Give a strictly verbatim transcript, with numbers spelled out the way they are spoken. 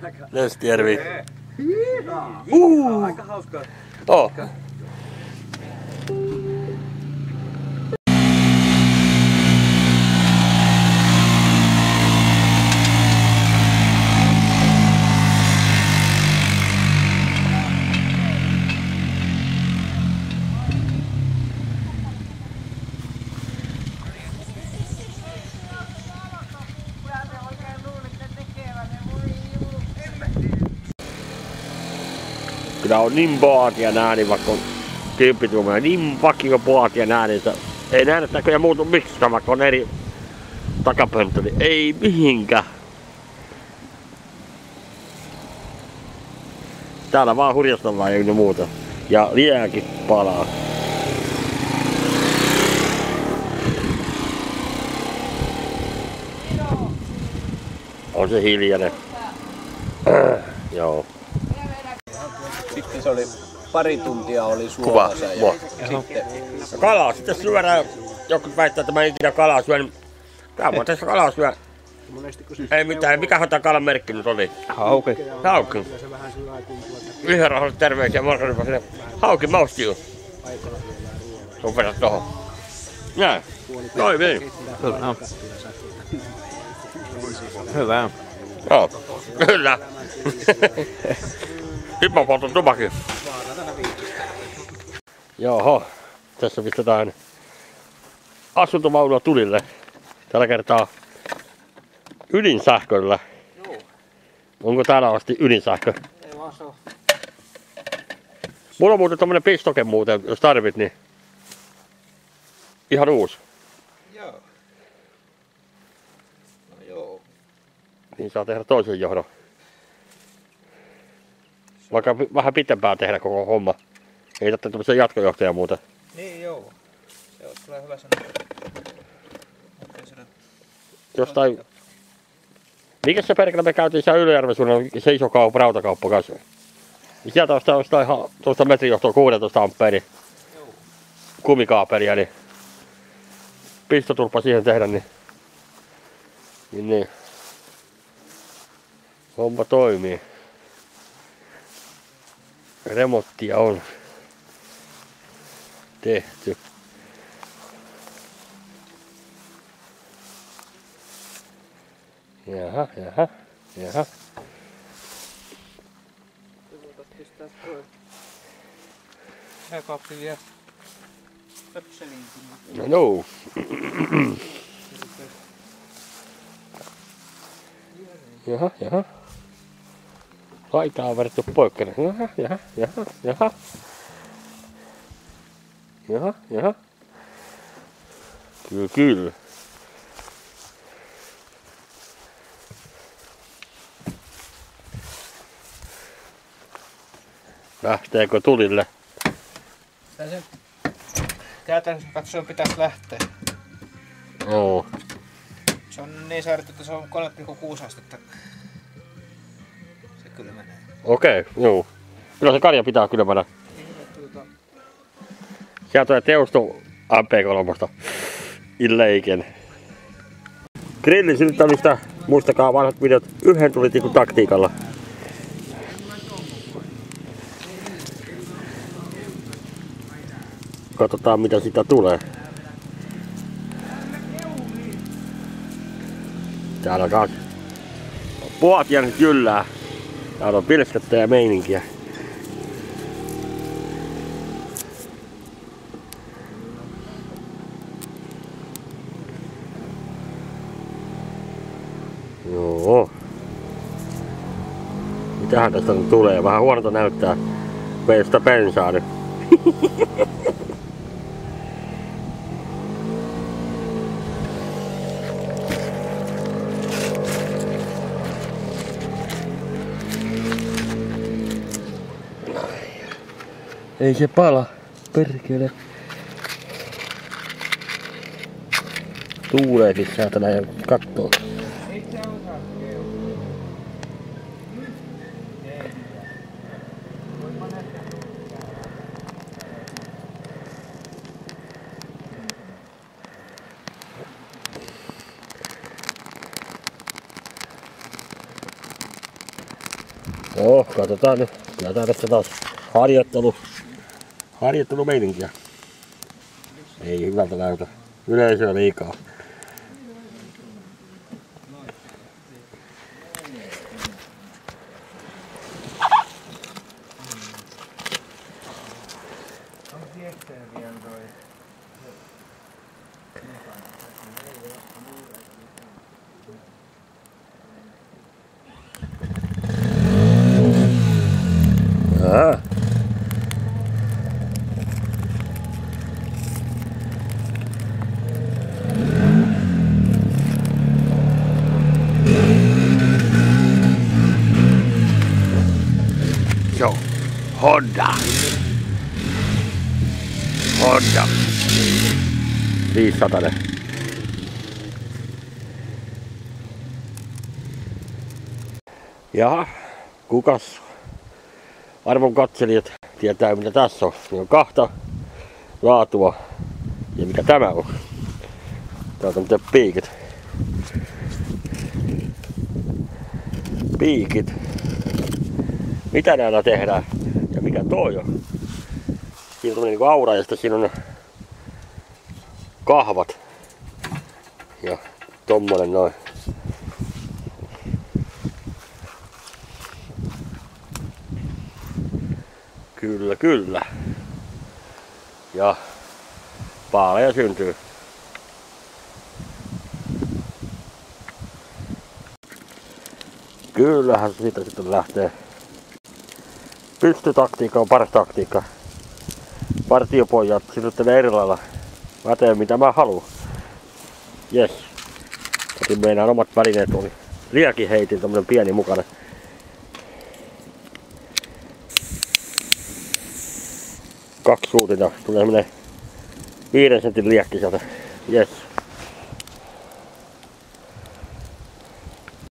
Lestijärvi. Uh. Aika hauskaa. Oh. Kyllä on niin paatian ääni, vaikka on kymppituumia, niin fucking paatian ääni, että ei nähdä näköjään muutu miksikään, vaikka on eri takapönttö, niin ei mihinkään. Täällä vaan hurjastellaan ja muuta. Ja liekin palaa. On se hiljainen. Äh, joo. Sitten se oli pari tuntia oli suolassa ja, ja sitten... Kalaa sitten syödään. Joku väittää, että mä en ikinä kalaa syö, niin tää voi tässä kalaa syö. Ei mitään, mikähän tää kalan merkki nyt oli? Hauki. Hauki. Viherraholle terveisiä Markaripa sinne. Hauki maustiu. Sun vedät tohon. Näin. Toimii. Kyllä. Hyvä. Joo. Kyllä. Nyt mä poltan tupakin. Joo, tässä pistetään asuntovaunua tulille. Tällä kertaa ydinsähköllä. Joo. Onko täällä asti ydinsähkö? Ei vaan se on. Mulla on muuten tommonen pistoke muuten, jos tarvit, niin ihan uusi. Joo. No joo. Niin saa tehdä toisen johdon. Vaikka vähän pitempään tehdä koko homma. Ei tarvitse tämmöisiä jatkojohtajia muuta. Niin joo. Se olisi kyllä hyvä sanoa. Jostain... Mikäs se perkele me käytiin siellä Ylöjärven suunnalla, se iso kauppa, rautakauppa kanssa. Ja sieltä on sitä ihan tuosta metrijohtoa kuusitoista ampeeria kumikaapelia, niin pistotulppa siihen tehdä, niin, niin, niin. Homma toimii. Remonttia on tehty. Jaha, jaha, jaha. Jääkaappi vielä pöpselinkin. No no. Jaha, jaha. Laitaa on vedetty poikkeen. Jaha, jaha, jaha, jaha. Jaha, jaha. Kyllä, kyllä. Lähteekö tulille? Tässä käytännössä katsoen pitäisi lähteä. Oo. Se on niin säädetty, että se on kolme pilkku kuusi astetta. Se kyllä menee. Okei, okay, joo. Kyllä se karja pitää kylmänä. Sieltä tulee Teusto M P kolme. Illeiken. Grillin sytyttämistä, muistakaa vanhat videot yhden tulitikun taktiikalla. Katsotaan mitä sitä tulee. Täällä taas puotian kyllää. Täällä on pilskettä ja meininkiä. Joo. Mitähän tästä nyt tulee? Vähän huonolta näyttää. Veistä bensaa nyt. Ei se pala, perkele. Tuuleekin saatana ja kattoo. Joo, katsotaan nyt. Kyllä tää tästä taas harjoittelu. Harjoittelu meininkiä. Ei hyvältä näytä. Yleisöä liikaa. Aha. Joo, Honda. Honda. viisisataa. Jaha, kukas arvon katselijat tietää mitä tässä on. Niin on kahta laatua ja mikä tämä on. Täältä on piikit. Piikit. Mitä näillä tehdään ja mikä toi on? Siinä on niinku aura ja sitten siinä on kahvat. Ja tommonen noin. Kyllä, kyllä. Ja paaleja syntyy. Kyllähän siitä sitten lähtee. Pystytaktiikka on paras taktiikka. Partiopojat siirryttelee eri lailla. Mä teen mitä mä haluan. Jes. Otin meidän omat välineet oli. Liäkin heitin tommonen pieni mukana. Kaksi suutinta. Tulee semmonen viiden sentin liäkki sieltä. Jes.